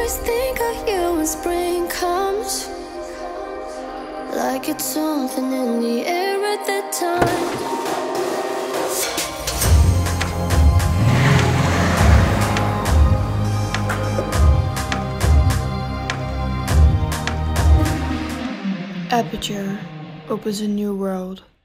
always think of you when spring comes, like it's something in the air at that time. Aperture opens a new world.